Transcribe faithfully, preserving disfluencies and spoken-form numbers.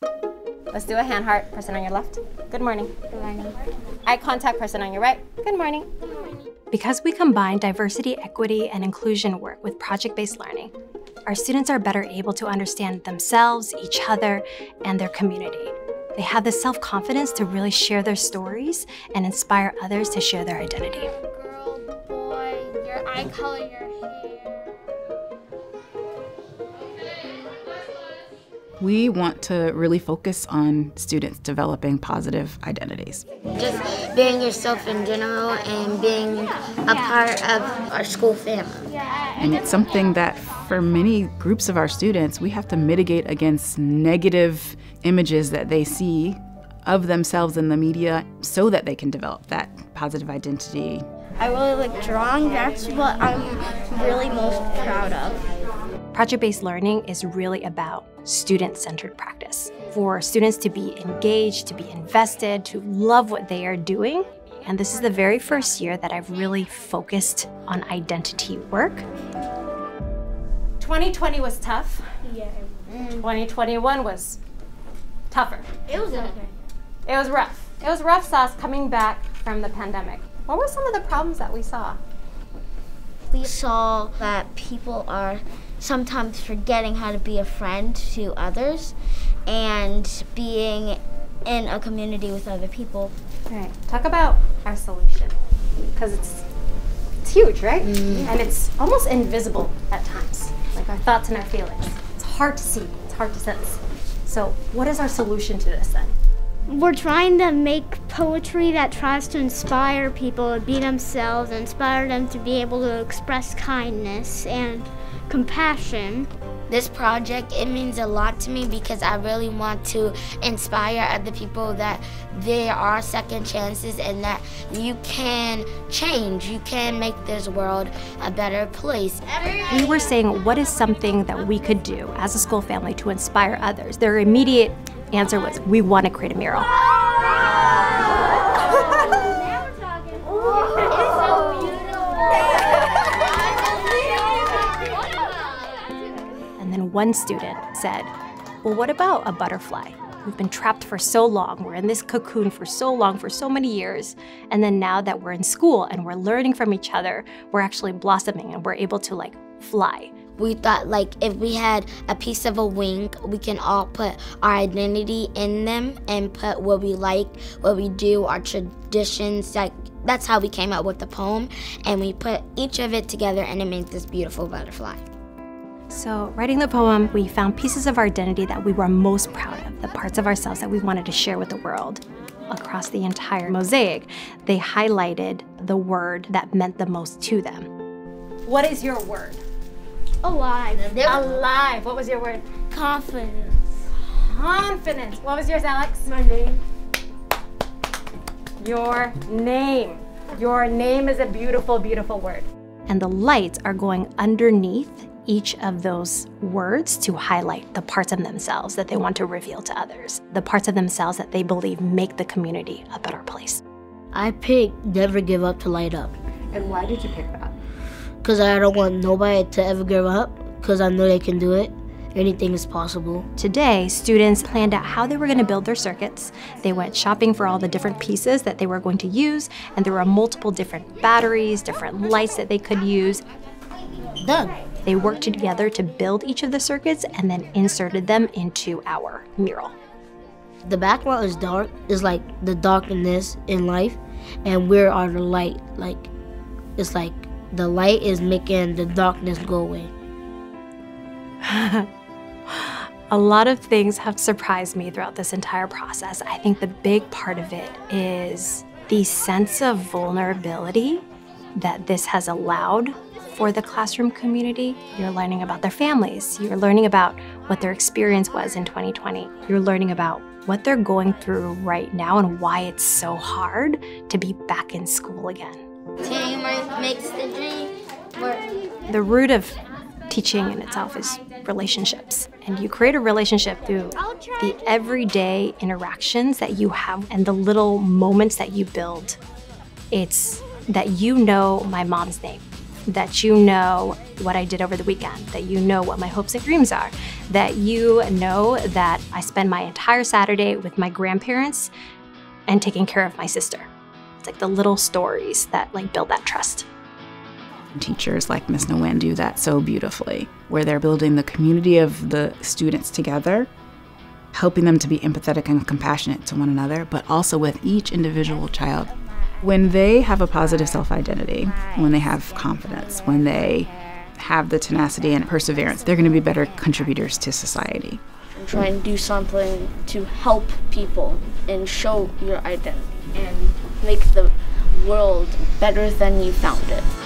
Let's do a hand heart. Person on your left. Good morning. Good morning. Eye contact. Person on your right. Good morning. Good morning. Because we combine diversity, equity, and inclusion work with project-based learning, our students are better able to understand themselves, each other, and their community. They have the self-confidence to really share their stories and inspire others to share their identity. Girl, boy, your eye color, your hair. We want to really focus on students developing positive identities. Just being yourself in general and being a part of our school family. And it's something that for many groups of our students, we have to mitigate against negative images that they see of themselves in the media so that they can develop that positive identity. I really like drawing. That's what I'm really most proud of. Project-based learning is really about student-centered practice. For students to be engaged, to be invested, to love what they are doing. And this is the very first year that I've really focused on identity work. twenty twenty was tough. Yeah. twenty twenty-one was tougher. It was okay. It was rough. It was rough sauce coming back from the pandemic. What were some of the problems that we saw? We saw that people are sometimes forgetting how to be a friend to others and being in a community with other people. All right, talk about our solution, because it's, it's huge, right? Mm. And it's almost invisible at times, like our thoughts and our feelings. It's hard to see, it's hard to sense. So what is our solution to this then? We're trying to make poetry that tries to inspire people to be themselves, inspire them to be able to express kindness and compassion. This project, it means a lot to me because I really want to inspire other people that there are second chances and that you can change, you can make this world a better place. We were saying, what is something that we could do as a school family to inspire others? Their immediate answer was, we want to create a mural. And then one student said, well, what about a butterfly? We've been trapped for so long, we're in this cocoon for so long, for so many years, and then now that we're in school and we're learning from each other, we're actually blossoming and we're able to like fly. We thought like if we had a piece of a wing, we can all put our identity in them and put what we like, what we do, our traditions. Like that's how we came up with the poem, and we put each of it together and it made this beautiful butterfly. So writing the poem, we found pieces of our identity that we were most proud of, the parts of ourselves that we wanted to share with the world. Across the entire mosaic, they highlighted the word that meant the most to them. What is your word? Alive. Alive. What was your word? Confidence. Confidence. What was yours, Alex? My name. Your name. Your name is a beautiful, beautiful word. And the lights are going underneath each of those words to highlight the parts of themselves that they want to reveal to others, the parts of themselves that they believe make the community a better place. I picked Never Give Up to Light Up. And why did you pick that? Because I don't want nobody to ever give up, because I know they can do it. Anything is possible. Today, students planned out how they were going to build their circuits. They went shopping for all the different pieces that they were going to use, and there were multiple different batteries, different lights that they could use. Done. They worked together to build each of the circuits and then inserted them into our mural. The background is dark, it's like the darkness in life, and we are the light. Like, it's like the light is making the darkness go away. A lot of things have surprised me throughout this entire process. I think the big part of it is the sense of vulnerability that this has allowed for the classroom community. You're learning about their families. You're learning about what their experience was in twenty twenty. You're learning about what they're going through right now and why it's so hard to be back in school again. Teamwork makes the dream work. The root of teaching in itself is relationships. And you create a relationship through the everyday interactions that you have and the little moments that you build. It's that you know my mom's name. that you know what I did over the weekend, that you know what my hopes and dreams are, that you know that I spend my entire Saturday with my grandparents and taking care of my sister. It's like the little stories that like build that trust. Teachers like Miz Nguyen do that so beautifully, where they're building the community of the students together, helping them to be empathetic and compassionate to one another, but also with each individual child. When they have a positive self-identity, when they have confidence, when they have the tenacity and perseverance, they're going to be better contributors to society. And try and do something to help people and show your identity and make the world better than you found it.